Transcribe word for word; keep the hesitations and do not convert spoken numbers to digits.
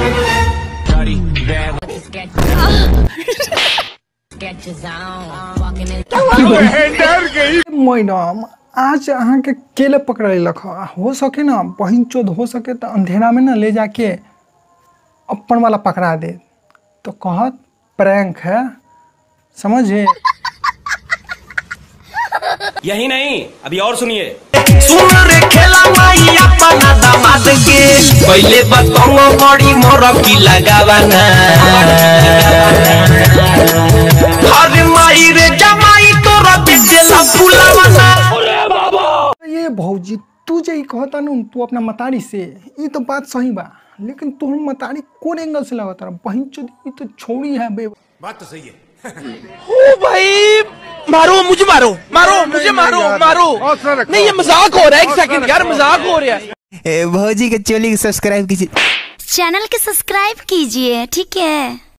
Madam आज अहाँ के केले पकड़ लख हो सके ना बहिन चोद हो सके तो अंधेरा में ना ले जाके अपन वाला पकड़ा दे तो कहत प्रैंक है, समझे? यही नहीं अभी और सुनिए। सुन रे खेला माई अपना दामाद के पहले बताओ बड़ी मोर की लगावाना अरे माई रे जमाई तोरा बेचेला फुलावाना। अरे बाबा ये भौजी तू जे कहता न तू अपना मतारी से ये तो बात सही बा, लेकिन तू मतारी कौन एंगल से लगाता बहन चोद ये तो छोड़ी है बे। बात तो सही है। ओ भाई मारो मुझे, मारो मारो मुझे, मारो मारो नहीं, ये मजाक हो रहा है। एक सेकंड यार, मजाक हो रहा है। भौजी के चोली सब्सक्राइब कीजिए, चैनल के सब्सक्राइब कीजिए, ठीक है।